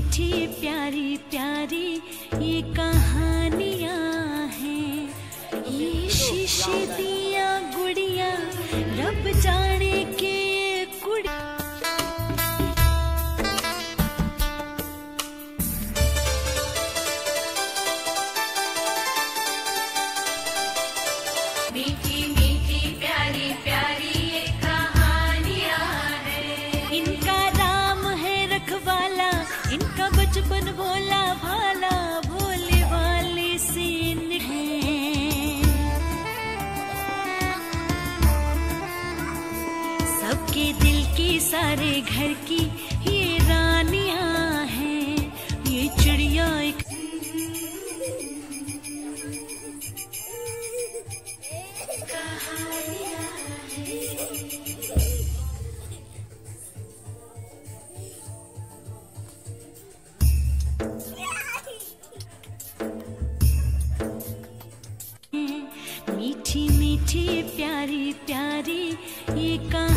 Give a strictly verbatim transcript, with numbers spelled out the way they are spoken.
मीठी प्यारी प्यारी ये कहानियाँ हैं। ये शीशे दिया गुड़िया रब जाने के कुड़ी। मीठी मीठी प्यारी प्यारी ये कहानियाँ हैं। इनका राम है रखवाला, इनका बचपन भोला भाला, भोले वाले सीन हैं। सबके दिल की सारे घर की ये रानियाँ हैं। ये चिड़िया एक मीठी मीठी प्यारी प्यारी ये कहानियाँ